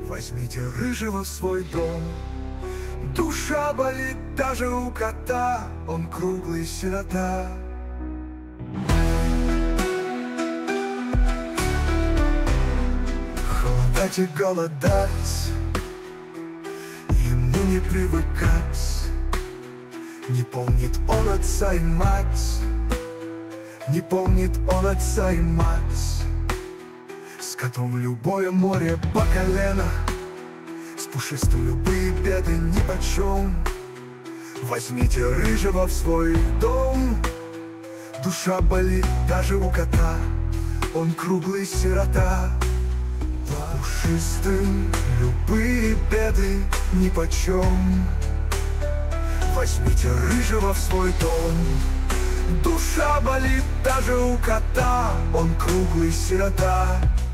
Возьмите рыжего в свой дом. Душа болит даже у кота, он круглый сирота. Холодать и голодать, ему не привыкать. Не помнит он отца и мать, не помнит он отца и мать. С котом любое море по колено, с пушистым любые беды нипочем. Возьмите рыжего в свой дом. Душа болит даже у кота, он круглый сирота. Пушистым любые беды нипочем. Возьмите рыжего в свой дом. Душа болит даже у кота, он круглый сирота.